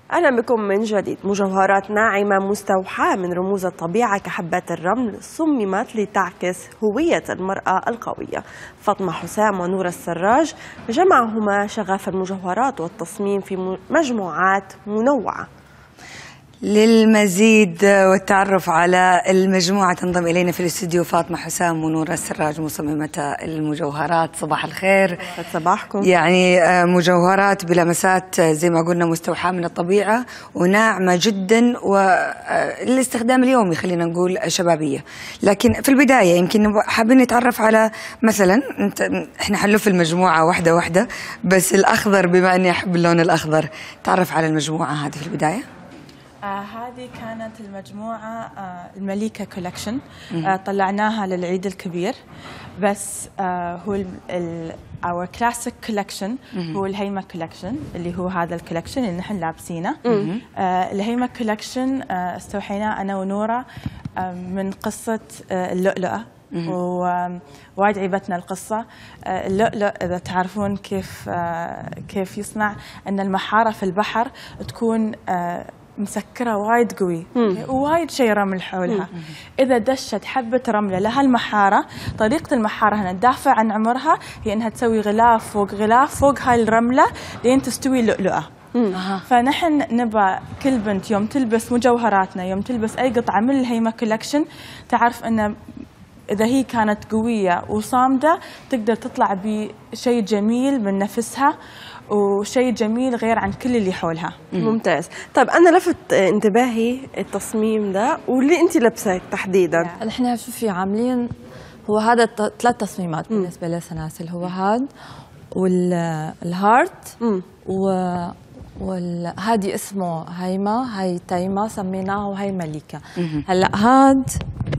أهلا بكم من جديد. مجوهرات ناعمة مستوحاة من رموز الطبيعة كحبات الرمل صممت لتعكس هوية المرأة القوية. فاطمة حسام ونورة السراج جمعهما شغف المجوهرات والتصميم في مجموعات منوعة. للمزيد والتعرف على المجموعة تنضم إلينا في الاستوديو فاطمة حسام ونورة السراج مصممة المجوهرات. صباح الخير. صباحكم. يعني مجوهرات بلمسات زي ما قلنا مستوحاة من الطبيعة وناعمة جدا والاستخدام اليومي، خلينا نقول شبابية. لكن في البداية يمكن حابين نتعرف على مثلا احنا حنلف المجموعة واحدة واحدة، بس الأخضر بما أني أحب اللون الأخضر، تعرف على المجموعة هذه في البداية. هذه كانت المجموعة المليكة كولكشن، طلعناها للعيد الكبير. بس هو our classic collection هو الهيمة كولكشن اللي هو هذا الكولكشن اللي نحن لابسينه. الهيمة كولكشن استوحيناه أنا ونورة من قصة اللؤلؤة، ووايد عيبتنا القصة. اللؤلؤ إذا تعرفون كيف يصنع، أن المحارة في البحر تكون مسكرة وايد قوي ووايد شيء رمل حولها. إذا دشت حبة رملة لها المحارة، طريقة المحارة هنا تدافع عن عمرها هي أنها تسوي غلاف فوق غلاف فوق هاي الرملة لين تستوي لؤلؤة. فنحن نبى كل بنت يوم تلبس مجوهراتنا، يوم تلبس أي قطعة من الهيمة كولكشن، تعرف أن إذا هي كانت قوية وصامدة تقدر تطلع بشيء جميل من نفسها وشيء جميل غير عن كل اللي حولها. ممتاز. طيب أنا لفت انتباهي التصميم ده واللي أنت لابساه تحديدا. نحن شوفي عاملين هو هذا 3 تصميمات بالنسبة للسلاسل، هو هاد والهارت وهذه اسمه هيمة، هي تيمة سميناها، وهي مليكة. هلا هاد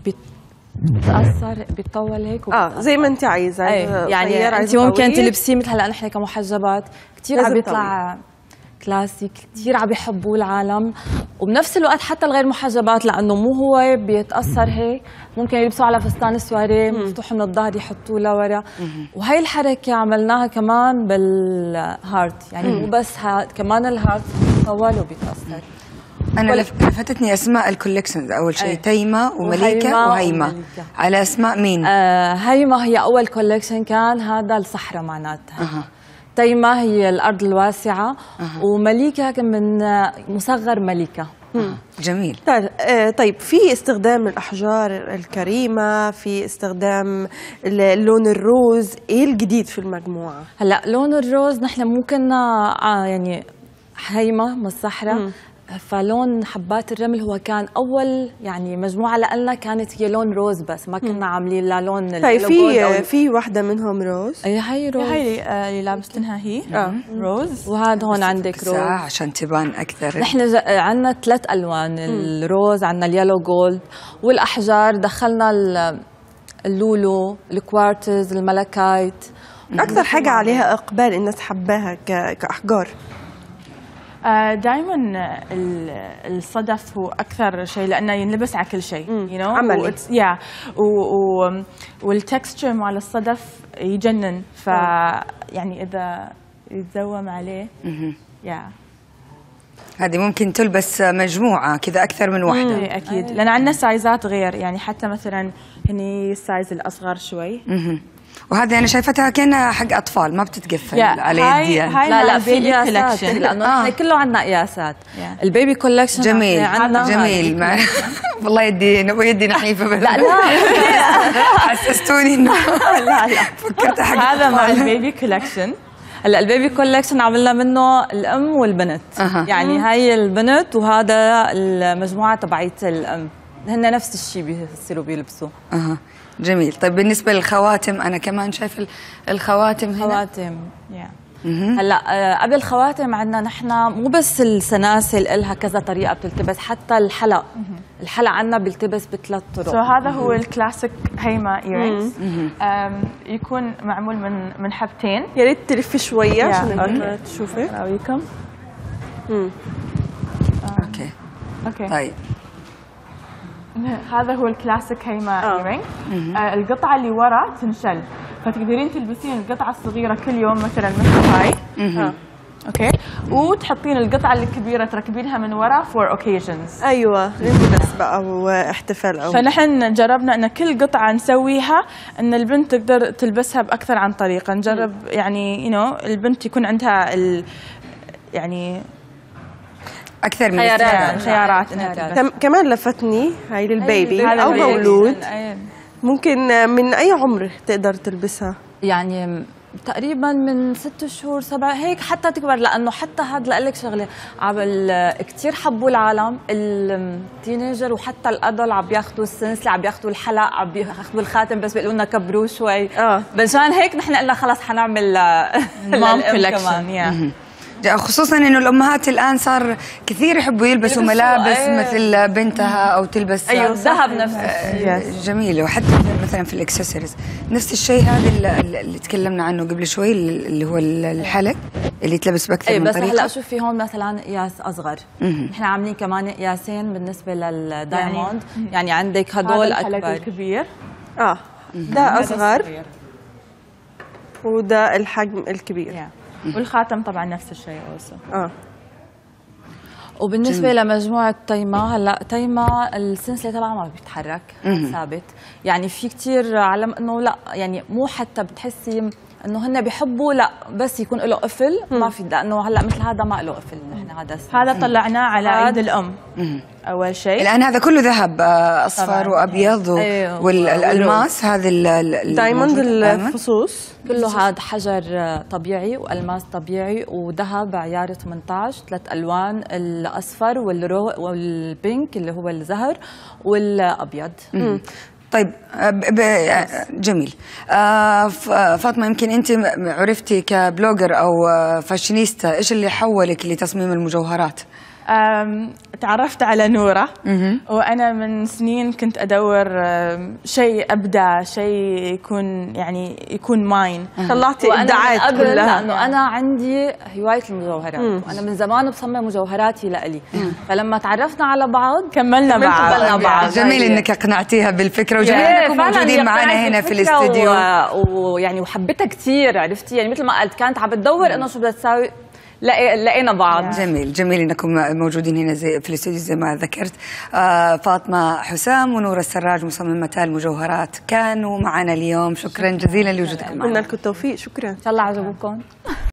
بتأثر بيطول هيك زي ما انت عايزه. يعني انت ممكن تلبسيه مثل هلا نحن كمحجبات كثير عم بيطلع كلاسيك، كثير عم بيحبوه العالم، وبنفس الوقت حتى الغير محجبات لانه مو هو بيتاثر هيك ممكن يلبسوا على فستان السواري مفتوح من الظهر يحطوه لورا. وهي الحركه عملناها كمان بالهارت، يعني مو بس كمان الهارت طول وبيتاثر. أنا لفتتني أسماء الكولكشنز أول شيء. تيمة ومليكة وهيمة. على أسماء مين؟ هيمة هي أول كولكشن كان، هذا الصحراء معناتها. تيمة هي الأرض الواسعة. ومليكة كان من مصغر ملكة. جميل. طيب في استخدام الأحجار الكريمة، في استخدام اللون الروز، إيه الجديد في المجموعة؟ هلا لون الروز نحن مو كنا يعني هيمة من الصحراء، فلون حبات الرمل هو كان اول يعني مجموعه لنا كانت هي لون روز بس، ما كنا عاملين لا لون. طيب في وحده منهم روز. هي روز، هي اللي لابستنها هي روز. وهذا هون عندك روز عشان تبان اكثر. نحن عندنا 3 الوان، الروز، عندنا اليلو جولد، والاحجار دخلنا اللولو، الكوارتز، الملكايت. اكثر حاجه عليها اقبال الناس حباها كاحجار. دائما الصدف هو اكثر شيء لانه ينلبس على كل شيء عملي. والتكستشر مال الصدف يجنن، ف يعني اذا يتزوم عليه هذه ممكن تلبس مجموعه كذا اكثر من واحده. اكيد لان عندنا سايزات غير، يعني حتى مثلا هني السايز الاصغر شوي. وهذه أنا شايفتها كأنها حق أطفال ما بتتقفل على يدي يعني. لا في قياسات لأنه احنا كله عندنا قياسات. البيبي كولكشن جميل جميل. والله يدي نحيفة. لا حسستوني إنه لا فكرت حق هذا مع البيبي كولكشن. هلا البيبي كولكشن عملنا منه الأم والبنت. يعني هاي البنت وهذا المجموعة تبعيت الأم، هن نفس الشيء بيصيروا بيلبسوا. جميل. طيب بالنسبة للخواتم أنا كمان شايف الخواتم هنا. خواتم هلا قبل الخواتم عندنا نحن مو بس السلاسل إلها كذا طريقة بتلتبس، حتى الحلق. الحلق عندنا بيلتبس ب3 طرق. هذا هو الكلاسيك هيمة ايرينجز، يكون معمول من حبتين. يا ريت تلفي شوية عشان تشوفي. أوريكم. اوكي. طيب هذا هو الكلاسيك هيمة ايرينج. القطعة اللي ورا تنشل، فتقدرين تلبسين القطعة الصغيرة كل يوم مثلا مثل هاي. اوكي، وتحطين القطعه الكبيره تركبينها من ورا for occasions. ايوه، للمناسبه او احتفال او فنحن جربنا ان كل قطعه نسويها ان البنت تقدر تلبسها باكثر عن طريقه. نجرب يعني البنت يكون عندها يعني اكثر من خيارات انها تلبس. كمان لفتني هاي للبيبي او مولود. ممكن من اي عمر تقدر تلبسها؟ يعني تقريبا من 6 شهور 7 هيك حتى تكبر، لانه حتى هاد لك شغله كثير حبوا العالم التينيجر وحتى الادل عم بياخذوا السنسله، عم بياخذوا الحلق، عم بياخذوا الخاتم، بس بيقولوا لنا كبروه شوي. مشان هيك نحن قلنا خلص حنعمل مام كولكشن. خصوصا انه الامهات الان صار كثير يحبوا يلبسوا ملابس مثل بنتها او تلبس ذهب نفس الشيء. جميله. وحتى مثلا في الاكسسوارز نفس الشيء. هذا اللي تكلمنا عنه قبل شوي اللي هو الحلق اللي يتلبس باكثر من طريقه. بس هلا شوفي هون مثلا قياس اصغر، نحن عاملين كمان قياسين بالنسبه للدايموند. يعني عندك هدول اكبر الكبير، ده اصغر وده الحجم الكبير. والخاتم طبعا نفس الشيء اوسو. وبالنسبه لمجموعه تيما، هلا تيما السلسله تبعها ما بيتحرك ثابت. يعني في كثير علم انه لا، يعني مو حتى بتحسي انه هن بيحبوا، لا بس يكون له قفل ما في، لانه هلا مثل هذا ما له قفل. نحن هذا طلعناه على عيد الام اول شيء. الان هذا كله ذهب اصفر وابيض والالماس. هذا الدايموند الفصوص كله هذا حجر طبيعي والماس طبيعي وذهب عيار 18 3 الوان، الاصفر والبينك اللي هو الزهر والابيض. طيب جميل. فاطمة، يمكن أنت عرفتي كبلوجر أو فاشينيستا، إيش اللي حولك لتصميم المجوهرات؟ تعرفت على نورة، وأنا من سنين كنت أدور شيء أبدع، شيء يكون ماين. طلعتي إبداعات كلها. لأنه أنا عندي هواية المجوهرات، وأنا من زمان بصمم مجوهراتي لإلي. فلما تعرفنا على بعض كملنا بعض. جميل إنك أقنعتيها بالفكرة، وجميل إنكم موجودين معنا هنا في الاستديو. ويعني وحبيتها كثير، عرفتي؟ يعني مثل ما قلت كانت عم بتدور إنه شو بدها تساوي، لقينا بعض. جميل انكم موجودين هنا في الاستوديو زي ما ذكرت. فاطمة حسام ونورة السراج مصممتا المجوهرات كانوا معنا اليوم. شكرا جزيلا لوجودكم معنا. قلنا لكم التوفيق. شكرا. ان شاء الله عجبكم.